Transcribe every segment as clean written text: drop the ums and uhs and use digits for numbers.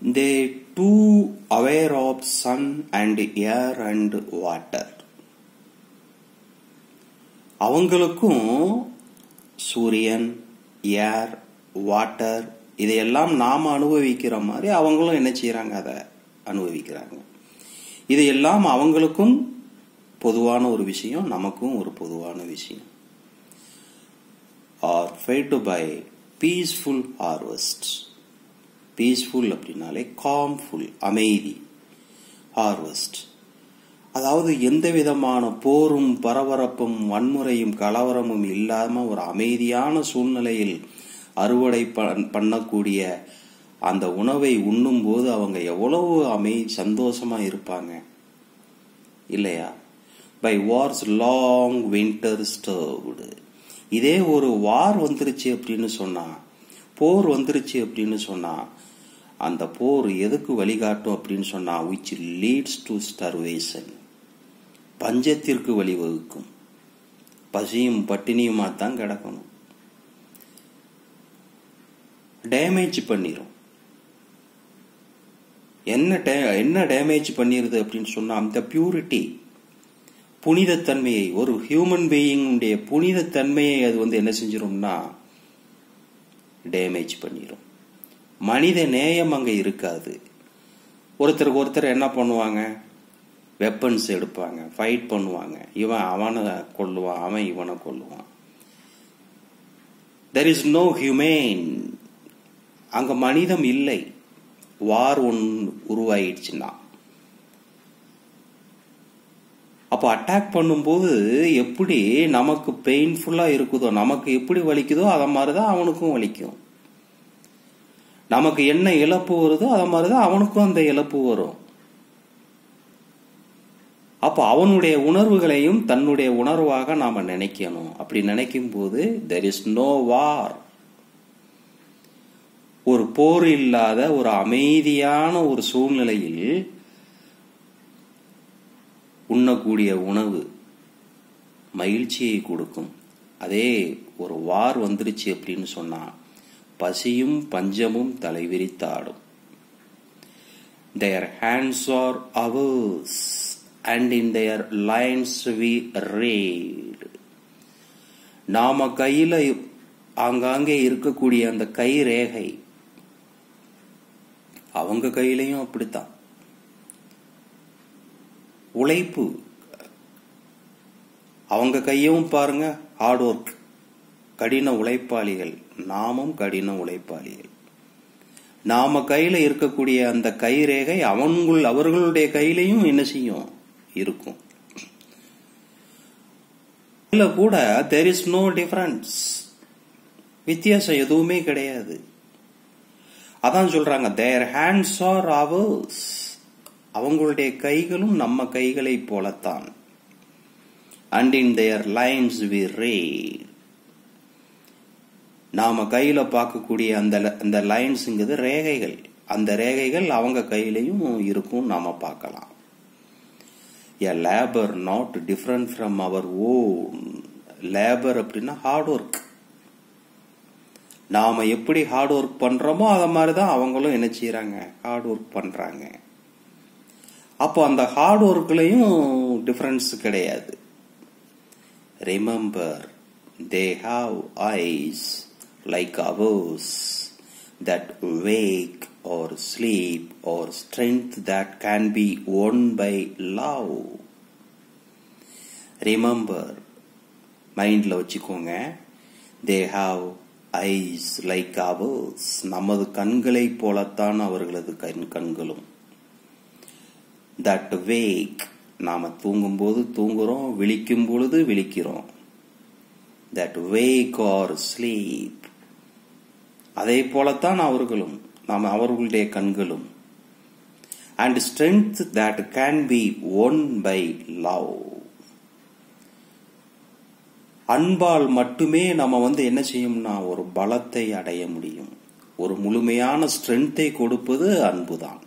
they too aware of sun and air and water. அவங்களுக்கும் சூரியன், ஏர், water இதையெல்லாம் நாம அனுபவிக்கிற மாதிரி அவங்களும் என்ன செய்யறாங்க, அதை அனுபவிக்கிறாங்க. இதையெல்லாம் அவங்களுக்கும் பொதுவான ஒரு விஷயம், நமக்கும் ஒரு பொதுவான விஷயம். are fed by peaceful harvest. peaceful அப்படின்னாலே calmful, அமைதி. harvest அதாவது எந்த விதமான போரும் பரபரப்பும் வன்முறையும் கலவரமும் இல்லாம ஒரு அமைதியான சூழ்நிலையில் அறுவடை பண்ணக்கூடிய அந்த உணவை உண்ணும் போது அவங்க எவ்வளவு சந்தோஷமா இருப்பாங்க இல்லையா? By wars long winter starved. இதே ஒரு வார் வந்துருச்சு அப்படின்னு சொன்னா, போர் வந்துருச்சு அப்படின்னு சொன்னா, அந்த போர் எதுக்கு வழிகாட்டும் அப்படின்னு சொன்னா, which leads to starvation, பஞ்சத்திற்கு வழிவகுக்கும். பசியும் பட்டினியுமா தான் கிடக்கணும். டேமேஜ் பண்ணிரும். என்ன டேமேஜ் பண்ணிருது அப்படின்னு சொன்னா, அந்த பியூரிட்டி, புனிதத்தன்மையை, ஒரு ஹியூமன் பீயிங்குடைய புனிதத்தன்மையை அது என்ன செஞ்சிரும்னா டேமேஜ் பண்ணிரும். மனித நேயம் அங்க இருக்காது. ஒருத்தருக்கு ஒருத்தர் என்ன பண்ணுவாங்க, வெப்பன்ஸ் எடுப்பாங்க, ஃபைட் பண்ணுவாங்க. இவன் அவனை கொல்லுவான், அவன் இவனை கொல்லுவான். there is no humane, அங்க மனிதம் இல்லை. வார் உருவாயிடுச்சுன்னா அப்போ அட்டாக் பண்ணும்போது எப்படி நமக்கு பெயின்ஃபுல்லா இருக்குதோ, நமக்கு எப்படி வலிக்குதோ அத மாதிரிதான் அவனுக்கும் வலிக்கும். நமக்கு என்ன இழப்பு வருதோ அத மாதிரிதான் அவனுக்கும் அந்த இழப்பு வரும். அப்ப அவனுடைய உணர்வுகளையும் தன்னுடைய உணர்வாக நாம நினைக்கணும். அப்படி நினைக்கும் போது there is no war. ஒரு போர் இல்லாத ஒரு அமைதியான ஒரு சூழ்நிலையில் உண்ணக்கூடிய உணவு மகிழ்ச்சியை கொடுக்கும். அதே ஒரு வார் வந்துருச்சு அப்படின்னு சொன்னா பசியும் பஞ்சமும் தலைவிரித்தாடும். their hands are ours and in their lines we read. நாம கையில ஆங்காங்கே இருக்கக்கூடிய அந்த கை ரேகை அவங்க கையிலையும் அப்படித்தான். உழைப்பு, அவங்க கையும் பாருங்க, ஹார்ட் ஒர்க், கடின உழைப்பாளிகள். நாமும் கடின உழைப்பாளிகள். நாம கையில இருக்கக்கூடிய அந்த கை ரேகை அவர்களுடைய கையிலையும் என்ன செய்யும், இருக்கும். இதுல கூட there is no difference, வித்தியாசம் எதுவுமே கிடையாது. அதான் சொல்றாங்க their hands are ours, அவங்களுடைய கைகளும் நம்ம கைகளை போலத்தான். and in their lines we read. நாம கையில பார்க்கக்கூடிய அந்த லைன்ஸ்ங்கிறது ரேகைகள். அந்த ரேகைகள் அவங்க கையிலையும் இருக்கும், நாம பார்க்கலாம். a labor not different from our own. labor அப்படின்னா ஹார்ட் ஒர்க். நாம எப்படி ஹார்ட் ஒர்க் பண்றோமோ அத மாதிரிதான் அவங்களும் என்ன செய்யறாங்க, ஹார்ட் ஒர்க் பண்றாங்க. அப்போ அந்த ஹார்ட் ஒர்க்லயும் டிஃபரன்ஸ் கிடையாது. Remember they have eyes like ours that wake or sleep or strength that can be won by love. Remember, மைண்ட்ல வச்சுக்கோங்க, they have eyes like ours, நமது கண்களை போலத்தான் அவர்களது கண்களும். that wake, நாம தூங்கும் போது தூங்குறோம், விழிக்கும் பொழுது விழிக்கிறோம். that wake or sleep, அதே போலத்தான் அவர்களும், நாம அவர்களுடைய கண்களும். and strength that can be won by love. அன்பால் மட்டுமே நம்ம என்ன செய்யும்னா ஒரு பலத்தை அடைய முடியும். ஒரு முழுமையான ஸ்ட்ரென்த்தை கொடுப்பது அன்புதான்.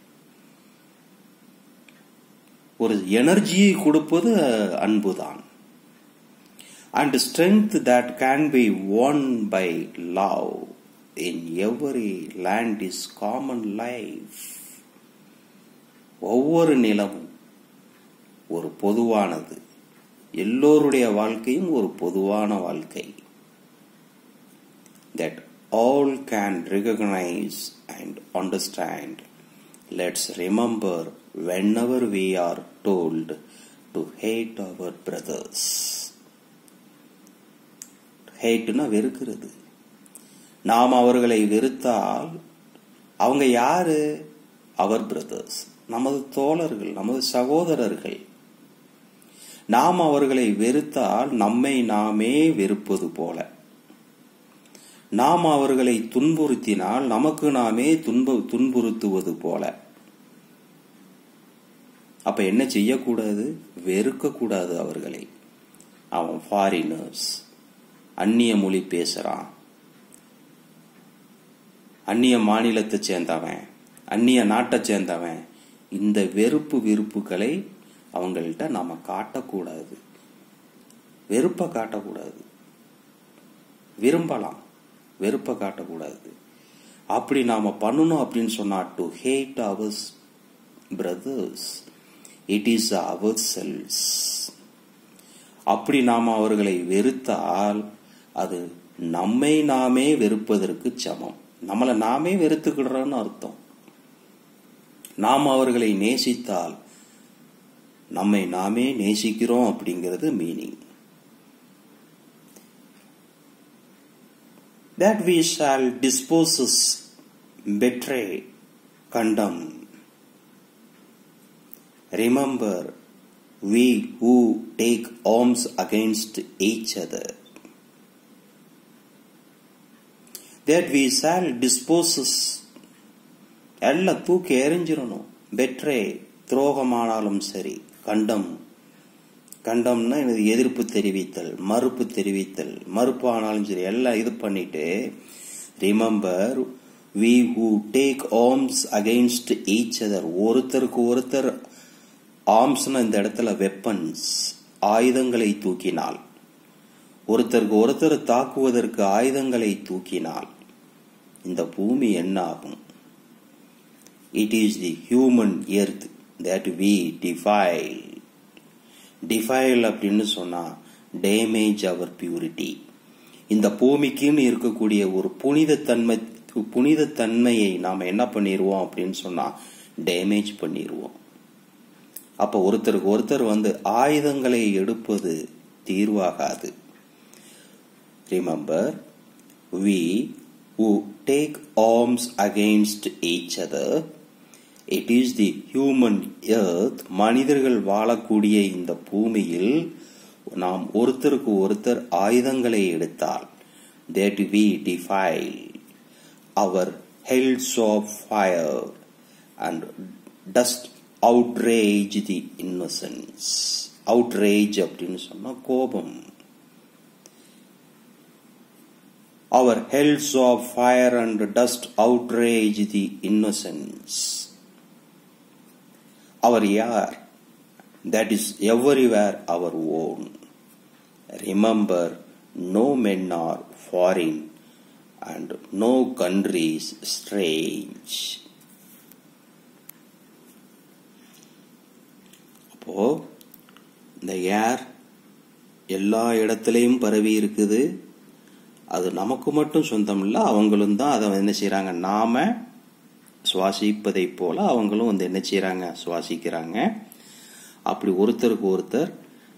ஒரு எனர்ஜியை கொடுப்பது அன்புதான். and strength that can be won by love in every land is common life. ஒவ்வொரு நிலமும் ஒரு பொதுவானது. எல்லோருடைய வாழ்க்கையும் ஒரு பொதுவான வாழ்க்கை. That all can recognize and understand. Let's remember whenever we are told to hate our brothers. Hateனா வெறுக்கிறது. நாம் அவர்களை வெறுத்தால் அவங்க யாரு? அவர் பிரதர்ஸ், நமது தோழர்கள், நமது சகோதரர்கள். நாம் அவர்களை வெறுத்தால் நம்மை நாமே வெறுப்பது போல. நாம் அவர்களை துன்புறுத்தினால் நமக்கு நாமே துன்புறுத்துவது போல. அப்ப என்ன செய்யக்கூடாது? வெறுக்க கூடாது அவர்களை. அவன் ஃபாரினர்ஸ், அந்நிய மொழி பேசுறான், அந்நிய மாநிலத்தை சேர்ந்தவன், அந்நிய நாட்டை சேர்ந்தவன், இந்த வெறுப்புகளை அவங்கள்ட்ட நாம காட்டக்கூடாது. வெறுப்ப காட்டக்கூடாது. விரும்பலாம், வெறுப்ப காட்டக்கூடாது. அப்படி நாம பண்ணணும் அப்படின்னு சொன்னா, to hate our brothers it is ourselves. அப்படி நாம அவர்களை வெறுத்தால் அது நம்மை நாமே வெறுப்பதற்கு சமம். நம்மளை நாமே வெறுத்துக்கிடுறோம்னு அர்த்தம். நாம் அவர்களை நேசித்தால் நம்மை நாமே நேசிக்கிறோம் அப்படிங்கிறது meaning. That we shall dispose, betray, condemn. Remember, we who take arms against each other, that we shall dispose, எல்லாம் தூக்கி எறிஞ்சிடணும். பெட்ரே, துரோகமானாலும் சரி, கண்டம்னா எதிர்ப்பு தெரிவித்தல், மறுப்பு தெரிவித்தல், மறுப்பு ஆனாலும் சரி, எல்லாம் இது பண்ணிட்டு, remember we who take arms against each other, ஒருத்தருக்கு ஒருத்தர், ஆர்ம்ஸ்னா இந்த இடத்துல வெப்பன்ஸ், ஆயுதங்களை தூக்கினால், ஒருத்தருக்கு ஒருத்தர் தாக்குவதற்கு ஆயுதங்களை தூக்கினால் இந்த பூமி என்ன ஆகும்? It is the human earth that we defile. Defile அப்படின்னு சொன்னா டேமேஜ் அவர் பியூரிட்டி. இந்த பூமிக்குன்னு இருக்கக்கூடிய ஒரு புனித தன்மையை நாம என்ன பண்ணிடுவோம் அப்படின்னு சொன்னா டேமேஜ் பண்ணிடுவோம். அப்ப ஒருத்தருக்கு ஒருத்தர் ஆயுதங்களை எடுப்பது தீர்வாகாது. Remember, we who take arms against each other, it is the human earth, மனிதர்கள் வாழக்கூடிய இந்த பூமியில் நாம் ஒருத்தருக்கு ஒருத்தர் ஆயுதங்களை எடுத்தால், that we defile our hells of fire and dust outrage the innocence. outrage அப்படின்னு சொன்னா கோபம். Our hells of fire and dust outrage the innocence. Our air, that is everywhere our own. Remember, no men are foreign and no country is strange. அப்போ இந்த ஏர் எல்லா இடத்திலையும் பரவி இருக்குது. அது நமக்கு மட்டும் சொந்தம் இல்லை, அவங்களும் தான் அதை என்ன செய்யறாங்க, நாம சுவாசிப்பதை போல அவங்களும் என்ன செய்யறாங்க, சுவாசிக்கிறாங்க. அப்படி ஒருத்தருக்கு ஒருத்தர்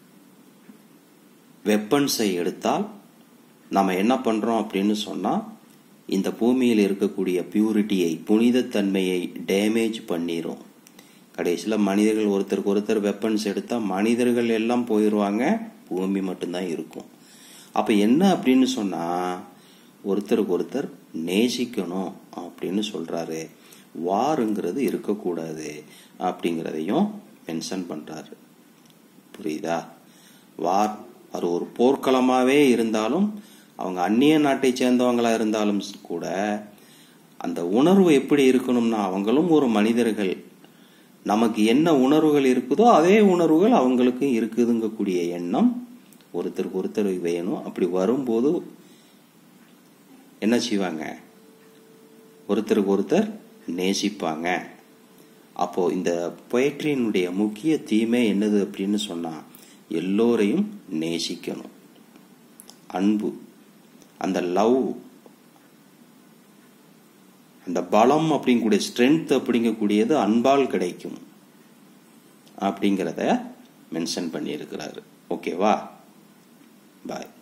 வெப்பன்ஸை எடுத்தால் நாம என்ன பண்றோம் அப்படின்னு சொன்னா, இந்த பூமியில் இருக்கக்கூடிய பியூரிட்டியை, புனிதத்தன்மையை டேமேஜ் பண்ணிரும். கடைசியில மனிதர்கள் ஒருத்தருக்கு ஒருத்தர் வெப்பன்ஸ் எடுத்தா மனிதர்கள் எல்லாம் போயிடுவாங்க, பூமி மட்டும்தான் இருக்கும். அப்ப என்ன அப்படின்னு சொன்னா, ஒருத்தருக்கு ஒருத்தர் நேசிக்கணும் அப்படின்னு சொல்றாரு. வாருங்கிறது இருக்கக்கூடாது அப்படிங்கிறதையும் மென்ஷன் பண்றாரு. புரியுதா? வார் அது ஒரு போர்க்களமாவே இருந்தாலும், அவங்க அந்நிய நாட்டை சேர்ந்தவங்களா இருந்தாலும் கூட, அந்த உணர்வு எப்படி இருக்கணும்னா, அவங்களும் ஒரு மனிதர்கள், நமக்கு என்ன உணர்வுகள் இருக்குதோ அதே உணர்வுகள் அவங்களுக்கு இருக்குதுங்கக்கூடிய எண்ணம் ஒருத்தருக்கு ஒருத்தர் வேணும். அப்படி வரும்போது என்ன செய்வாங்க, ஒருத்தருக்கு ஒருத்தர் நேசிப்பாங்க. அப்போ இந்த பொயட்ரியினுடைய முக்கிய தீமே என்னது அப்படின்னு சொன்னா, எல்லோரையும் நேசிக்கணும். அன்பு, அந்த லவ், அந்த பலம் அப்படிங்கக்கூடிய ஸ்ட்ரென்த் அப்படிங்கக்கூடியது அன்பால் கிடைக்கும் அப்படிங்கிறத மென்ஷன் பண்ணியிருக்கிறாரு. ஓகேவா? பாய்.